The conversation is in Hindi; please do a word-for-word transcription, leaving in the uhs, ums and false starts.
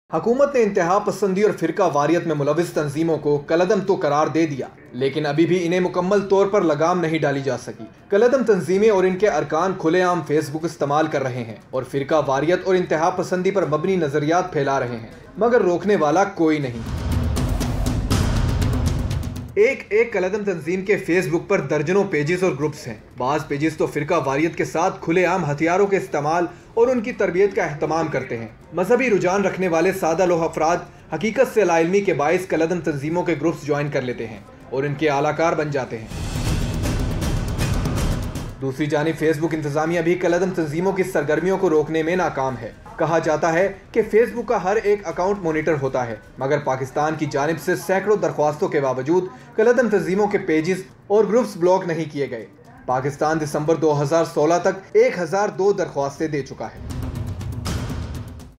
हुकूमत ने इंतहा पसंदी और फिरका वारियत में मुलविस तंजीमों को कलअदम तो करार दे दिया, लेकिन अभी भी इन्हें मुकम्मल तौर पर लगाम नहीं डाली जा सकी। कलअदम तंजीमें और इनके अरकान खुलेआम फेसबुक इस्तेमाल कर रहे हैं और फिरका वारियत और इंतहा पसंदी पर मबनी नजरियात फैला रहे हैं, मगर रोकने वाला कोई नहीं। एक एक कलअदम तंजीम के फेसबुक पर दर्जनों पेजेस और ग्रुप्स हैं। बाज़ पेजेस तो फिरका वारियत के साथ खुलेआम हथियारों के इस्तेमाल और उनकी तरबियत का एहतमाम करते हैं। मजहबी रुझान रखने वाले सादा लोह अफराद हकीकत से लाइल्मी के बाइस कलअदम तंजीमों के ग्रुप्स ज्वाइन कर लेते हैं और इनके आलाकार बन जाते हैं। दूसरी जानिब फेसबुक इंतजामिया भी कलअदम तंजीमों की सरगर्मियों को रोकने में नाकाम है। कहा जाता है कि फेसबुक का हर एक अकाउंट मॉनिटर होता है, मगर पाकिस्तान की जानिब से सैकड़ों दरख्वास्तों के बावजूद कलअदम तंजीमों के पेजेस और ग्रुप्स ब्लॉक नहीं किए गए। पाकिस्तान दिसंबर दो हजार सोलह तक एक हजार दो दरख्वास्तें दे चुका है।